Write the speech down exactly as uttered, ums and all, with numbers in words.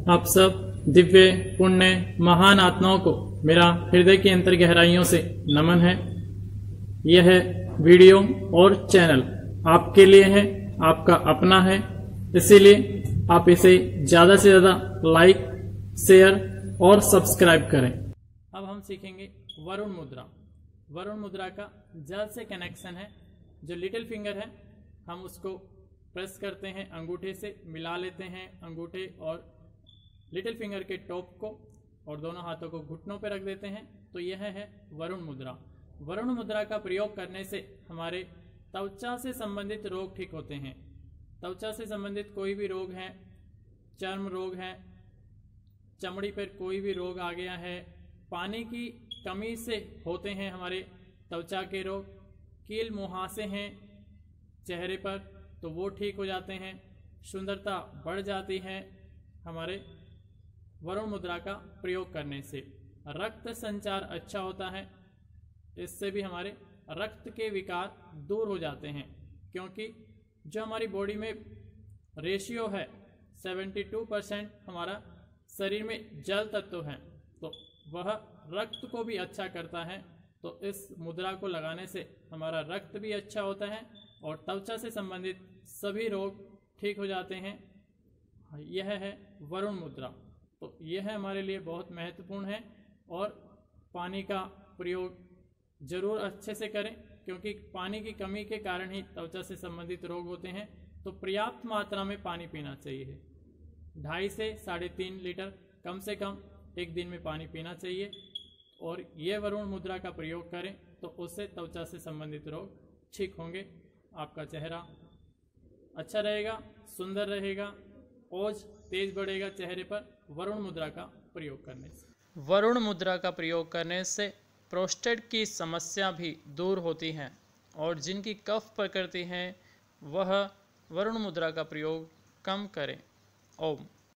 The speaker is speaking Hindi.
आप सब दिव्य पुण्य महान आत्माओं को मेरा हृदय की अंतर गहराइयों से नमन है। यह वीडियो और चैनल आपके लिए है, आपका अपना है, इसीलिए आप इसे ज्यादा से ज्यादा लाइक, शेयर और सब्सक्राइब करें। अब हम सीखेंगे वरुण मुद्रा। वरुण मुद्रा का जल से कनेक्शन है। जो लिटिल फिंगर है हम उसको प्रेस करते हैं, अंगूठे से मिला लेते हैं, अंगूठे और लिटिल फिंगर के टॉप को, और दोनों हाथों को घुटनों पर रख देते हैं। तो यह है वरुण मुद्रा। वरुण मुद्रा का प्रयोग करने से हमारे त्वचा से संबंधित रोग ठीक होते हैं। त्वचा से संबंधित कोई भी रोग है, चर्म रोग है, चमड़ी पर कोई भी रोग आ गया है, पानी की कमी से होते हैं हमारे त्वचा के रोग, कील मुहासे हैं चेहरे पर तो वो ठीक हो जाते हैं, सुंदरता बढ़ जाती है हमारे वरुण मुद्रा का प्रयोग करने से। रक्त संचार अच्छा होता है, इससे भी हमारे रक्त के विकार दूर हो जाते हैं, क्योंकि जो हमारी बॉडी में रेशियो है बहत्तर परसेंट हमारा शरीर में जल तत्व है, तो वह रक्त को भी अच्छा करता है। तो इस मुद्रा को लगाने से हमारा रक्त भी अच्छा होता है और त्वचा से संबंधित सभी रोग ठीक हो जाते हैं। यह है वरुण मुद्रा। तो यह हमारे लिए बहुत महत्वपूर्ण है और पानी का प्रयोग जरूर अच्छे से करें, क्योंकि पानी की कमी के कारण ही त्वचा से संबंधित रोग होते हैं। तो पर्याप्त मात्रा में पानी पीना चाहिए। ढाई से साढ़े तीन लीटर कम से कम एक दिन में पानी पीना चाहिए, और ये वरुण मुद्रा का प्रयोग करें तो उससे त्वचा से संबंधित रोग ठीक होंगे। आपका चेहरा अच्छा रहेगा, सुंदर रहेगा, ओज तेज बढ़ेगा चेहरे पर वरुण मुद्रा का प्रयोग करने से। वरुण मुद्रा का प्रयोग करने से प्रोस्टेट की समस्या भी दूर होती है, और जिनकी कफ प्रकृति है वह वरुण मुद्रा का प्रयोग कम करें। ओम।